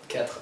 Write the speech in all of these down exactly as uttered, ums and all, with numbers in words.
quatre.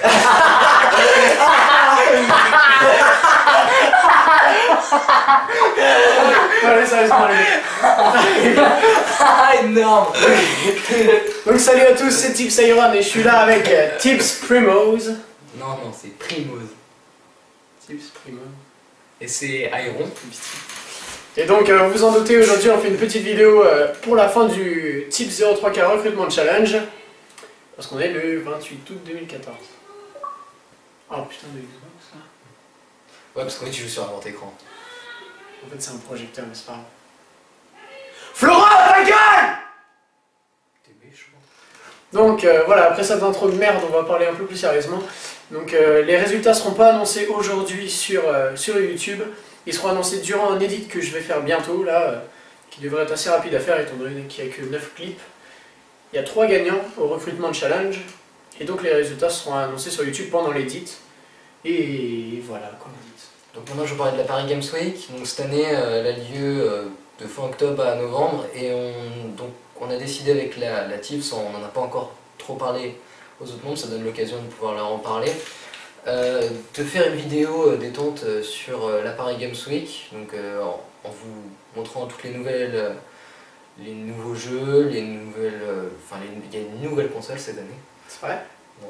Allez, sérieusement, les gars. Énorme. Donc salut à tous, c'est Tips Iron et je suis là avec euh, Tips Primose. Non, non, c'est Primose. Tips Primose. Et c'est Iron. Et donc, euh, vous en doutez, aujourd'hui on fait une petite vidéo euh, pour la fin du Tips zéro trois K Recruitment Challenge. Parce qu'on est le vingt-huit août deux mille quatorze. Oh putain de Xbox là. Ouais, parce qu'en fait, tu joues sur un grand écran. En fait, c'est un projecteur, mais c'est pas grave. Flora, ta gueule! T'es méchant. Donc euh, voilà, après cette intro de merde, on va parler un peu plus sérieusement. Donc euh, les résultats seront pas annoncés aujourd'hui sur, euh, sur YouTube. Ils seront annoncés durant un edit que je vais faire bientôt, là, euh, qui devrait être assez rapide à faire, étant donné qu'il n'y a que neuf clips. Il y a trois gagnants au recrutement challenge, et donc les résultats seront annoncés sur YouTube pendant l'edit. Et voilà, quoi. Donc maintenant je vais parler de la Paris Games Week. Donc cette année euh, elle a lieu euh, de fin octobre à novembre et on, donc, on a décidé avec la, la Tips, on n'en a pas encore trop parlé aux autres membres, ça donne l'occasion de pouvoir leur en parler, euh, de faire une vidéo euh, détente euh, sur euh, la Paris Games Week, donc euh, en, en vous montrant toutes les nouvelles, euh, les nouveaux jeux, les nouvelles, euh, enfin les, il y a une nouvelle console cette année. C'est vrai? Non.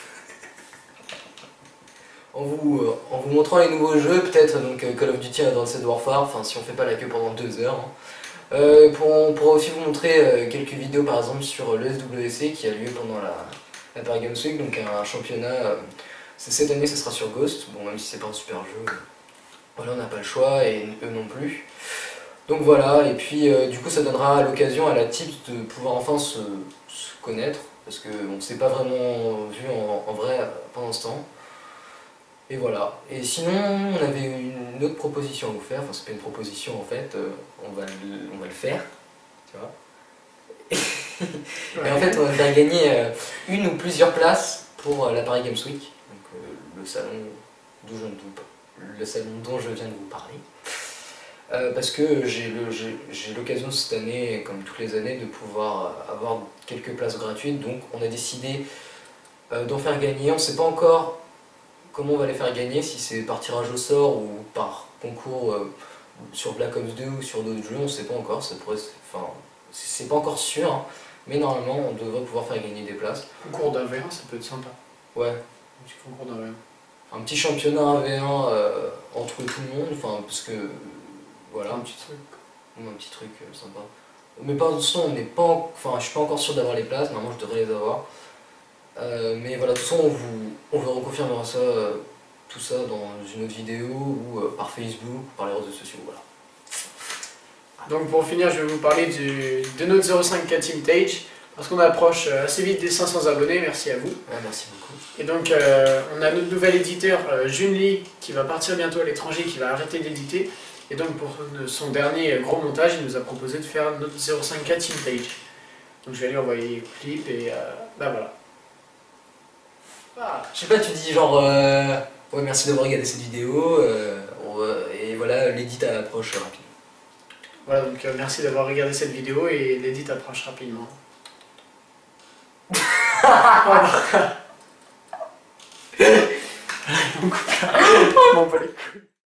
En vous, euh, en vous montrant les nouveaux jeux, peut-être donc euh, Call of Duty Advanced Warfare, enfin si on fait pas la queue pendant deux heures. Hein. Euh, pour, on pourra aussi vous montrer euh, quelques vidéos par exemple sur l'E S W C qui a lieu pendant la, la Paris Games Week, donc un, un championnat. Euh, cette année ce sera sur Ghost, bon même si c'est pas un super jeu, voilà on n'a pas le choix et eux non plus. Donc voilà, et puis euh, du coup ça donnera l'occasion à la Tips de pouvoir enfin se, se connaître, parce qu'on ne s'est pas vraiment vu en, en vrai pendant ce temps. Et voilà. Et sinon, on avait une autre proposition à vous faire. Enfin, c'est pas une proposition en fait. Euh, on va le, on va le faire, tu vois. Et en fait, on va faire gagner euh, une ou plusieurs places pour euh, la Paris Games Week, donc euh, le salon d'où je vous, le salon dont je viens de vous parler. Euh, parce que j'ai le, j'ai l'occasion cette année, comme toutes les années, de pouvoir avoir quelques places gratuites. Donc, on a décidé euh, d'en faire gagner. On ne sait pas encore comment on va les faire gagner, si c'est par tirage au sort ou par concours euh, sur Black Ops deux ou sur d'autres jeux, on ne sait pas encore, ça pourrait, enfin, c'est pas encore sûr, hein, mais normalement on devrait pouvoir faire gagner des places. Concours d'un V un, ça peut être sympa. Ouais. Un petit concours d'un V un. Un petit championnat un V un euh, entre tout le monde, enfin, parce que, voilà. Un petit truc. Un petit truc euh, sympa. Mais par contre, on n'est pas, en... enfin, je suis pas encore sûr d'avoir les places, normalement je devrais les avoir. Euh, mais voilà, de toute façon, on vous, on vous reconfirmera ça, euh, tout ça dans une autre vidéo ou euh, par Facebook, ou par les réseaux sociaux, voilà. Donc pour finir, je vais vous parler du, de notre zéro cinq K Team Tage, parce qu'on approche assez vite des cinq cents abonnés, merci à vous. Ouais, merci beaucoup. Et donc euh, on a notre nouvel éditeur, euh, Junli, qui va partir bientôt à l'étranger, qui va arrêter d'éditer. Et donc pour son dernier gros montage, il nous a proposé de faire notre zéro cinq K Team Tage. Donc je vais lui envoyer le clip et euh, bah voilà. Ah. Je sais pas, tu dis genre euh, ouais, merci d'avoir regardé cette vidéo euh, et voilà, l'édit approche rapidement. Voilà, donc euh, merci d'avoir regardé cette vidéo et l'édit approche rapidement. Voilà. On coupe là. On m'en bat les couilles.